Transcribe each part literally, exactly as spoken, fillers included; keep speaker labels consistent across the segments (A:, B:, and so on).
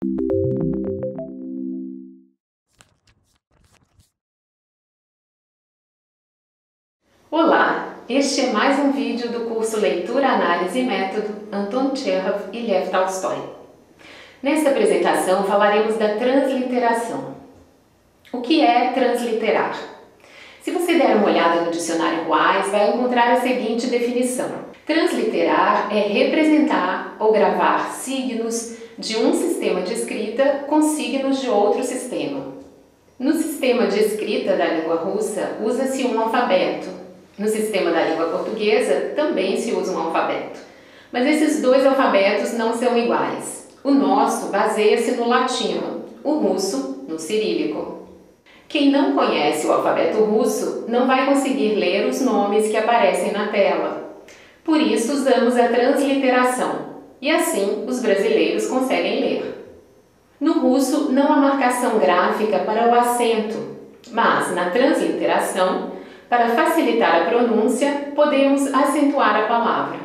A: Olá, este é mais um vídeo do curso Leitura, Análise e Método Anton Tchekhov e Lev Tolstói. Nesta apresentação falaremos da transliteração. O que é transliterar? Se você der uma olhada no dicionário Wise, vai encontrar a seguinte definição. Transliterar é representar ou gravar signos de um sistema de escrita com signos de outro sistema. No sistema de escrita da língua russa, usa-se um alfabeto. No sistema da língua portuguesa, também se usa um alfabeto. Mas esses dois alfabetos não são iguais. O nosso baseia-se no latino, o russo no cirílico. Quem não conhece o alfabeto russo não vai conseguir ler os nomes que aparecem na tela. Por isso usamos a transliteração, e assim os brasileiros conseguem ler. No russo não há marcação gráfica para o acento, mas na transliteração, para facilitar a pronúncia, podemos acentuar a palavra.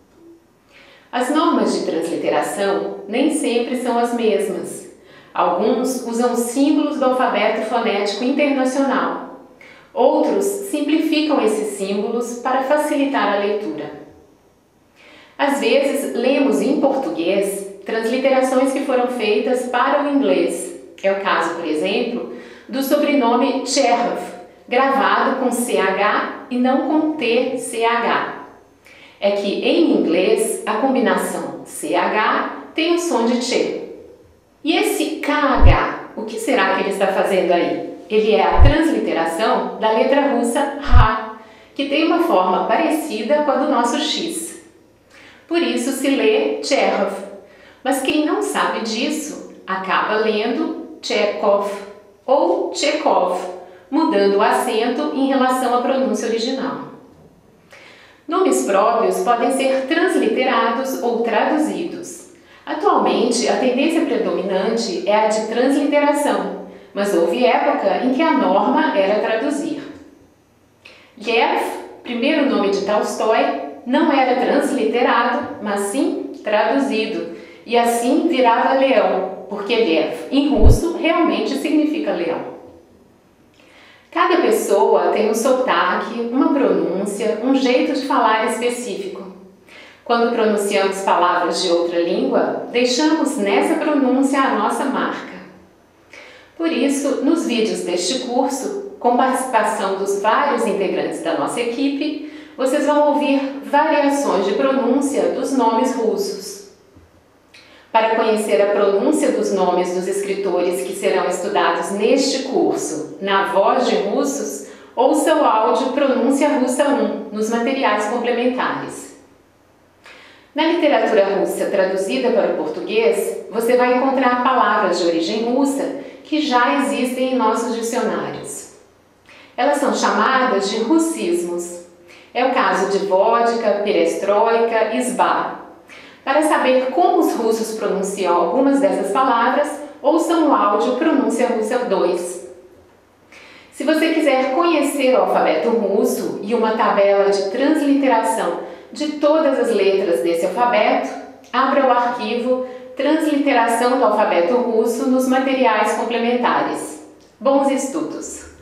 A: As normas de transliteração nem sempre são as mesmas. Alguns usam símbolos do alfabeto fonético internacional. Outros simplificam esses símbolos para facilitar a leitura. Às vezes, lemos em português transliterações que foram feitas para o inglês. É o caso, por exemplo, do sobrenome Tchekhov, gravado com C H e não com T C H. É que em inglês a combinação C H tem o som de Tche. E esse K H, o que será que ele está fazendo aí? Ele é a transliteração da letra russa Ra, que tem uma forma parecida com a do nosso X. Por isso se lê Tchekhov. Mas quem não sabe disso acaba lendo Tchekhov ou Tchekhov, mudando o acento em relação à pronúncia original. Nomes próprios podem ser transliterados ou traduzidos. Atualmente, a tendência predominante é a de transliteração, mas houve época em que a norma era traduzir. Lev, primeiro nome de Tolstói, não era transliterado, mas sim traduzido, e assim virava leão, porque Lev, em russo, realmente significa leão. Cada pessoa tem um sotaque, uma pronúncia, um jeito de falar específico. Quando pronunciamos palavras de outra língua, deixamos nessa pronúncia a nossa marca. Por isso, nos vídeos deste curso, com participação dos vários integrantes da nossa equipe, vocês vão ouvir variações de pronúncia dos nomes russos. Para conhecer a pronúncia dos nomes dos escritores que serão estudados neste curso, na Voz de Russos, ouça o áudio Pronúncia Russa um nos materiais complementares. Na literatura russa traduzida para o português, você vai encontrar palavras de origem russa que já existem em nossos dicionários. Elas são chamadas de russismos. É o caso de vodka, perestroika e sba. Para saber como os russos pronunciam algumas dessas palavras, ouçam o áudio Pronúncia Russa dois. Se você quiser conhecer o alfabeto russo e uma tabela de transliteração de todas as letras desse alfabeto, abra o arquivo Transliteração do alfabeto russo nos materiais complementares. Bons estudos!